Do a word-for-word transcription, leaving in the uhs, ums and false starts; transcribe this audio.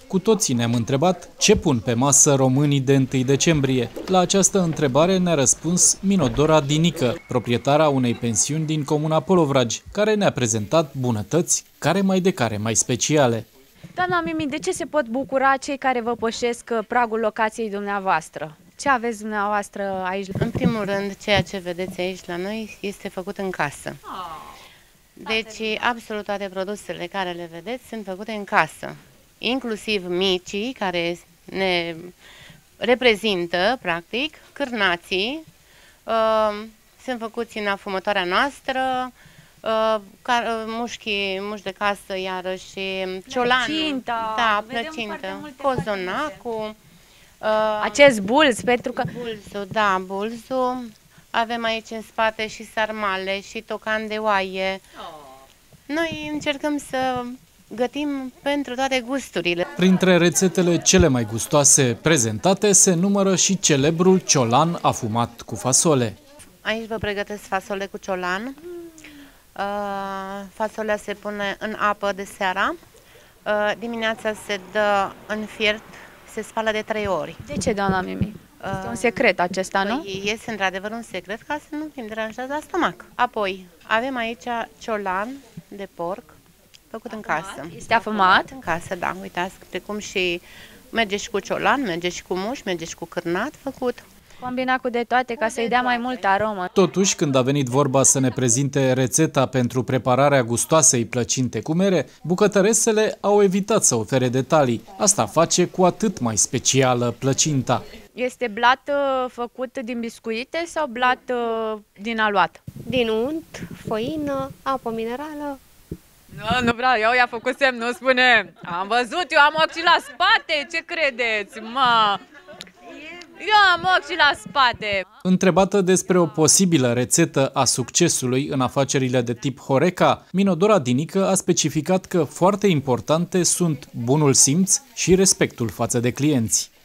Cu toții ne-am întrebat ce pun pe masă românii de întâi decembrie. La această întrebare ne-a răspuns Minodora Dinică, proprietara unei pensiuni din comuna Polovragi, care ne-a prezentat bunătăți care mai de care mai speciale. Doamna Mimi, de ce se pot bucura cei care vă pășesc pragul locației dumneavoastră? Ce aveți dumneavoastră aici? În primul rând, ceea ce vedeți aici la noi este făcut în casă. Deci, absolut toate produsele care le vedeți sunt făcute în casă. Inclusiv micii, care ne reprezintă, practic, cârnații, uh, sunt făcuți în afumătoarea noastră, uh, car, uh, mușchi, mușchi de casă, iarăși, ciolanul, Plăcinta, da, plăcintă, cozonacul, uh, acest bulz, pentru că... Bulzul, da, bulzul. Avem aici în spate și sarmale, și tocan de oaie. Noi încercăm să gătim pentru toate gusturile. Printre rețetele cele mai gustoase prezentate se numără și celebrul ciolan afumat cu fasole. Aici vă pregătesc fasole cu ciolan. Uh, fasolea se pune în apă de seara. Uh, dimineața se dă în fiert, se spală de trei ori. De ce, doamna Mimi? Este un secret acesta, nu? Păi, este într-adevăr un secret ca să nu fim deranjați la stomac. Apoi, avem aici ciolan de porc, făcut în casă. Este afumat? În casă, da, uitați, precum și merge și cu ciolan, merge și cu muș, merge și cu cârnat făcut. Combinat cu de toate ca să-i dea mai multă aromă. Totuși, când a venit vorba să ne prezinte rețeta pentru prepararea gustoasei plăcinte cu mere, bucătăresele au evitat să ofere detalii. Asta face cu atât mai specială plăcinta. Este blat uh, făcut din biscuite sau blat uh, din aluat? Din unt, făină, apă minerală. Nu, nu vreau, eu i-a făcut semn, nu spune. Am văzut, eu am ochii la spate, ce credeți, mă? Eu am ochii la spate. Întrebată despre o posibilă rețetă a succesului în afacerile de tip Horeca, Minodora Dinică a specificat că foarte importante sunt bunul simț și respectul față de clienți.